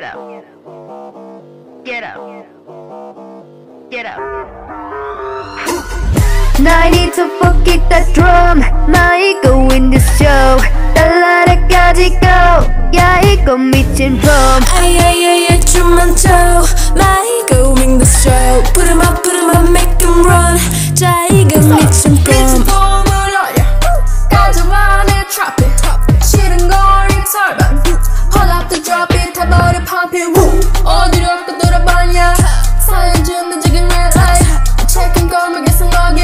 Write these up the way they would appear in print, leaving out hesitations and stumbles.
Get up. Get up. Get up. I need to forget that drum. 나 이거 in the show. 달라라까지 go. 야 이거 미친 봄. 아야야야 춤만 춰. 나 이거 in the show. Put 'em up, make 'em run. 자 이거 미친 봄. 미친 봄을 가져와 내 trap it. 싫은 걸 입설만. Hold up the drop it. 타버려 pump it. 어디로 끌어봤냐. 사연 주는 지금 red light. Checking 걸면 계속 너게.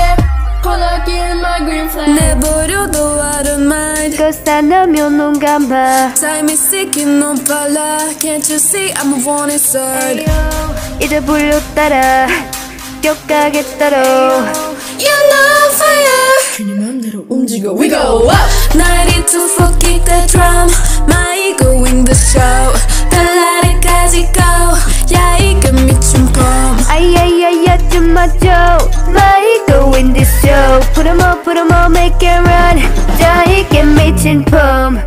내버려도 I don't mind. Cause 다 나면 눈 감아. Time is ticking 너무 빨라. Can't you see I'm a warning sign. 이제 불로 따라 격하게 따로. You're not fire. 그냥 맘대로 움직여. We go up. I need to forget the drum. My ego in the show. 달라리까지 go. 야 이거 미친 봄. 아야야야 좀 맞춰. My ego in this show. Put 'em up, make it run. 자 이게 미친 봄.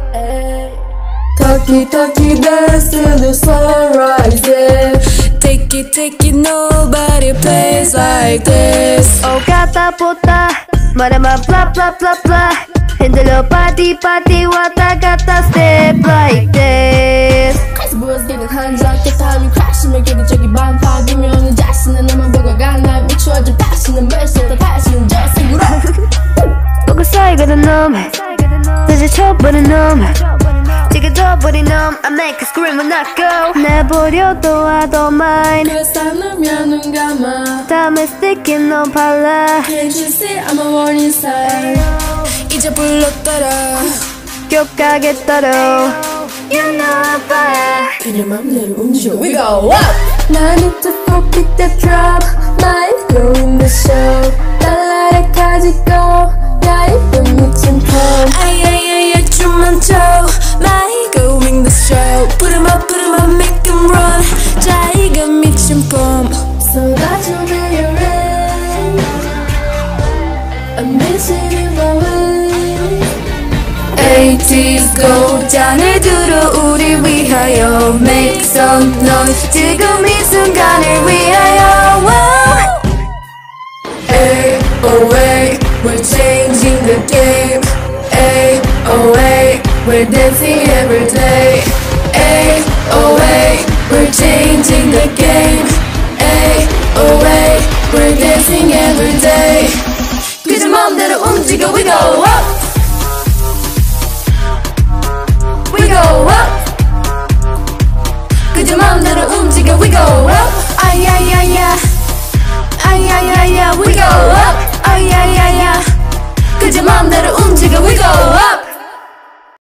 Talkie dance till the sun rises. Take it, nobody plays like this. 오가다 보다 말아봐 blah blah blah blah. 흔들려 party 왔다 갔다 step like this. Crazy boys getting hands up, get time you crashing. 저기 저기 반파기면 자신은 너만 보고 가나 미쳐진 passion은 벌써 다 passion은 저승으로. 보고 쌓이거든 놈 다시 쳐버린 놈 지금 져버린 놈 I make a scream when I go. 내버려도 I don't mind. 그래서 닮으면 눈 감아. 다음에 sticking 넌 발라. Can't you see I'm a warning sign. 이제 불러 따라 격하게 따로. You know I'm fire. 그냥 맘대로 움직여. We go up. I need to forget that drop. My ego in the show. 달라라까지 go. 야 이거 미친 봄. 아야야야 춤만 춰. My ego in the show. Put 'em up, make 'em run. 자 이거 미친 봄. 쏟아져 내려 rain. I'm missing in my way. ATEEZ 고장을 들어 우리 위하여. Make some noise. 지금 이 순간을 위하여. AOA, we're changing the game. AOA, we're dancing every day. AOA, we're changing the game. AOA, we're dancing every day. 그저 맘대로 움직여. We go up. We go up. 그저 맘대로 움직여. We go up.